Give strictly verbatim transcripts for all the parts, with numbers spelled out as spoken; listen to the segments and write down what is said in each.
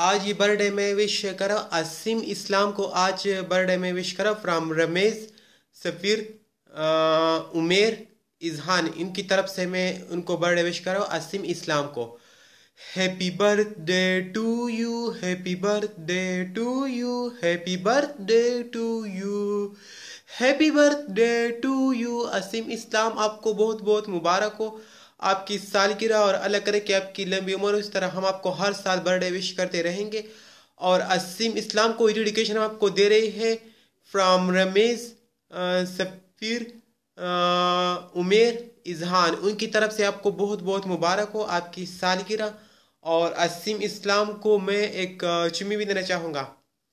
आज ये बर्थडे में विश करो असीम इस्लाम को। आज बर्थडे में विश करो फ्रॉम रमीज, सफीर, उमेर, izhan। इनकी तरफ से मैं उनको बर्थडे विश करो असीम इस्लाम को। Happy birthday to you, happy birthday to you, happy birthday to you, happy birthday to you. Aseem Islam, आपको बहुत बहुत मुबारक हो आपकी सालगिरह, और अल्लाह करे कि आपकी लंबी उम्र हो। इस तरह हम आपको हर साल बर्थडे विश करते रहेंगे। और असीम इस्लाम को डेडिकेशन हम आपको दे रही है फ्रॉम रमीज, सफीर, उमेर, izhan। उनकी तरफ से आपको बहुत बहुत मुबारक हो आपकी सालगिरह। और असीम इस्लाम को मैं एक चुम्मी भी देना चाहूँगा।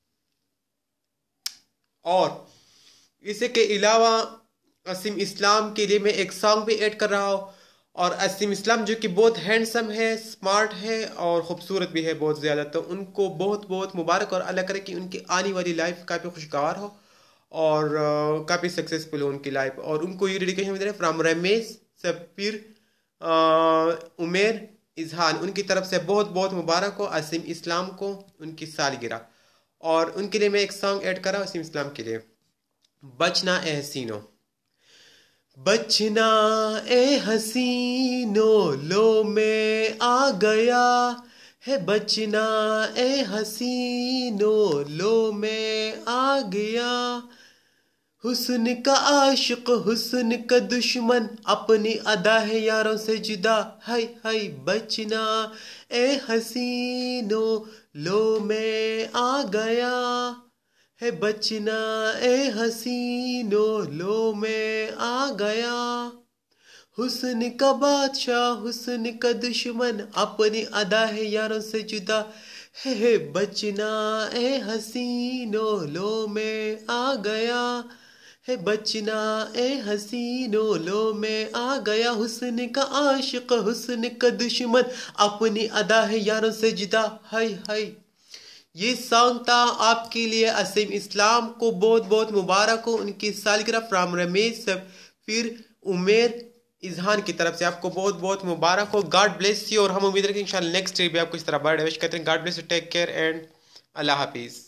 और इसके अलावा असीम इस्लाम के लिए मैं एक सॉन्ग भी ऐड कर रहा हूँ। और असीम इस्लाम जो कि बहुत हैंडसम है, स्मार्ट है और ख़ूबसूरत भी है बहुत ज़्यादा, तो उनको बहुत बहुत मुबारक। और अल्लाह करे कि उनकी आने वाली लाइफ काफ़ी खुशगवार हो और uh, काफ़ी सक्सेसफुल हो उनकी लाइफ। और उनको ये डेडिकेशन मिल रहा है फ्रॉम रमीज, सफीर, उमेर, izhan। उनकी तरफ से बहुत बहुत मुबारक हो असीम इस्लाम को उनकी सालगिरह। और उनके लिए मैं एक सॉन्ग ऐड कर रहा हूँ असीम इस्लाम के लिए। बचना ए हसीनो, बचना ए हसीनो लो मैं आ गया है, बचना ए हसीनो लो मैं आ गया। हुस्न का आशिक हुस्न का दुश्मन, अपनी अदा है यारों से जुदा, हाय हाय। बचना ए हसीनो लो मैं आ गया है, बचना ए हसीनो लो मैं आ गया। हुस्न का बादशाह हुस्न का दुश्मन, अपनी अदा है यारों से जुदा है, है। बचना ए हसीनो लो मैं आ गया है, बचना ए हसीनो लो मैं आ गया। हुस्न का आशिक हुस्न का दुश्मन, अपनी अदा है यारों से जुदा, हाय हाय। ये सॉन्ग था आपके लिए असीम इस्लाम को बहुत बहुत मुबारक हो उनकी सालगिरह फ्रॉम रमीज, फिर उमेर, izhan की तरफ से आपको बहुत बहुत मुबारक हो। God bless you. और हम उम्मीद रखें इंशाल्लाह नेक्स्ट डे भी आपको इस तरह बर्थडे विश करते हैं। God bless you, take care and Allah हाफिज़।